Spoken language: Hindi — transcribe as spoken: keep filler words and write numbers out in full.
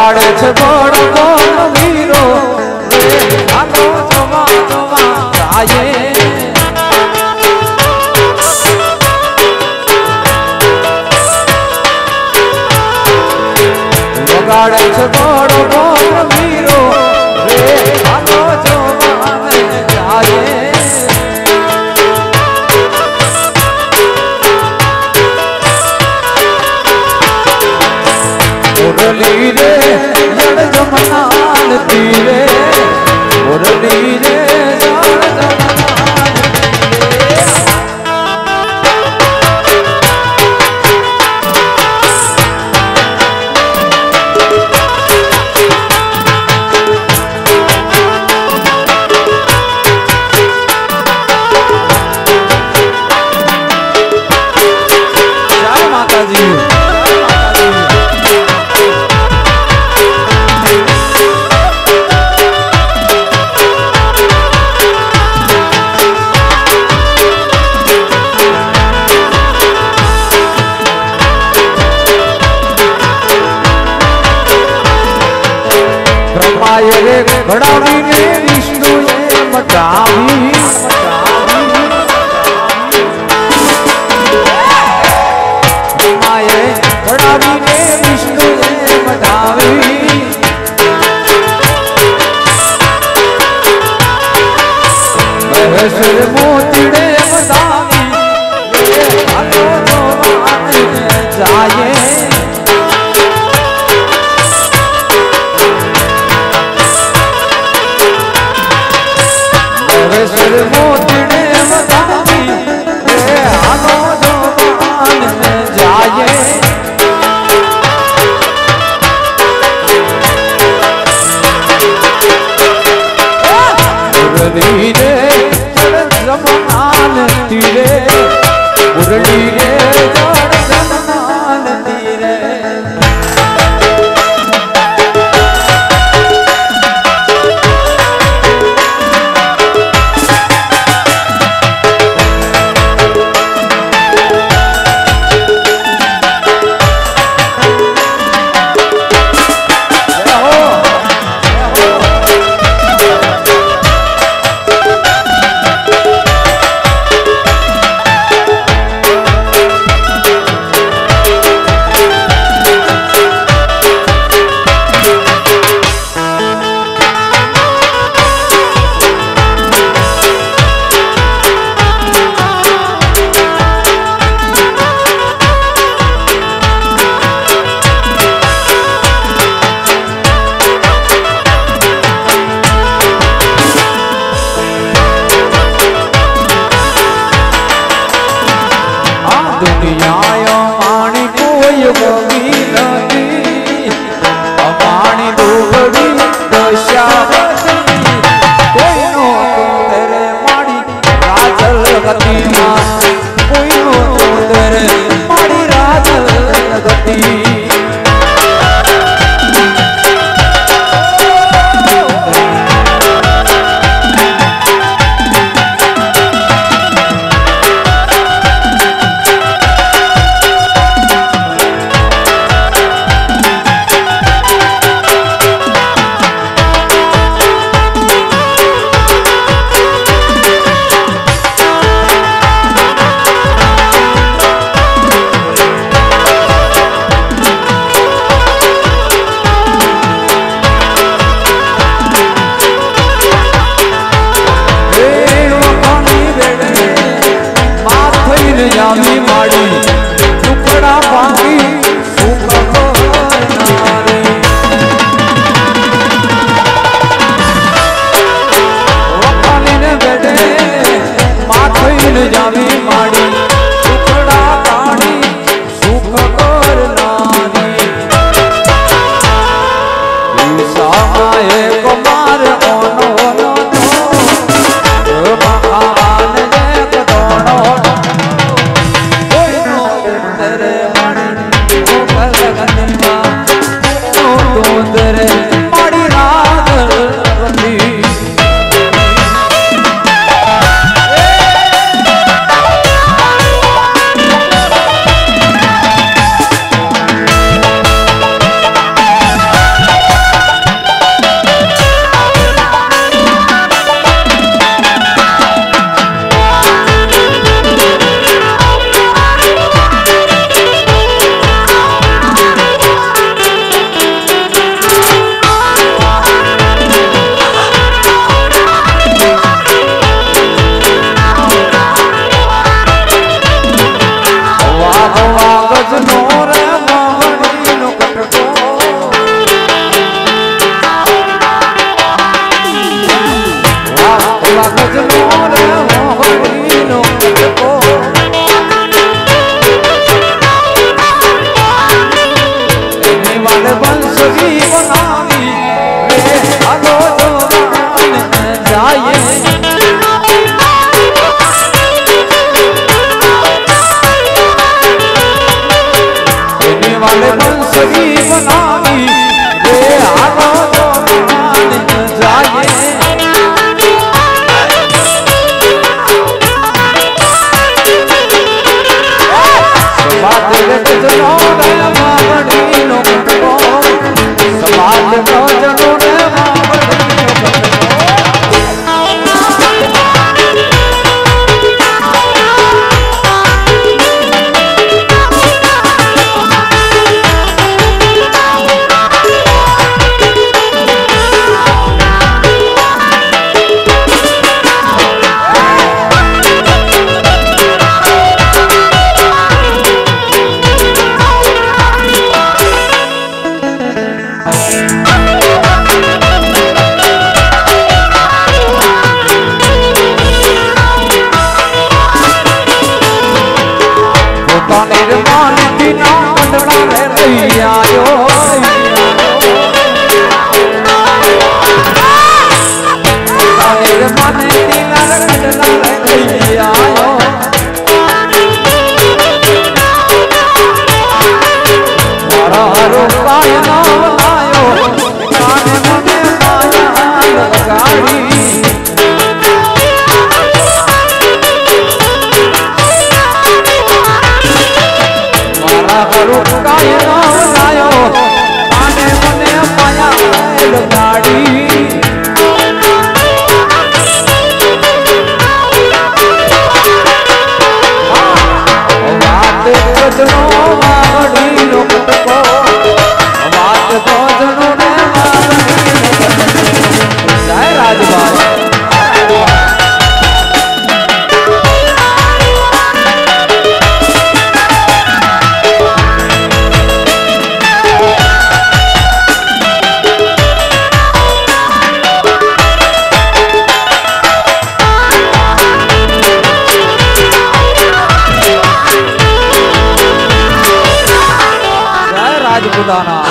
વગાડે છે ગોળ ગોળ વીરો આનો જોવા જોવા જાય વગાડે છે ગોળ ગોળ વીરો આનો જોવા જાય मुरली रे जड़ जमनान तीरे मुरली रे जड़ जमनान जय माता जी रे घड़ावी ने विष्णु ये मटावी माये घड़ावी ने विष्णु ये मटावी महेश्वर मोतीड़े मटावी आनो जोवान जाए महेश्वर मोतीड़े मटावी आनो जोवान जाए मुरली रे जड़ जमनान तीरे मुरली रे जड़ जमनान तीरे दुनिया माणी कोई बगी नदी अमाणी डोबड़ी दशावती कोई नो तेरे माड़ी राजल गति कोई नो तेरे माड़ी राजल गति कानेर मान बिना कंडला रे लई आयो कानेर मान बिना कंडला रे लई आयो मारा रूपाय नाम लायो काने मने माया लगाड़ी रूपाय नाम लायो काने मने माया लगाड़ी बात बजनो मावड़ी नो कटको बात बजनो ने मावड़ी नो कटको जय राजबाई राजपुताना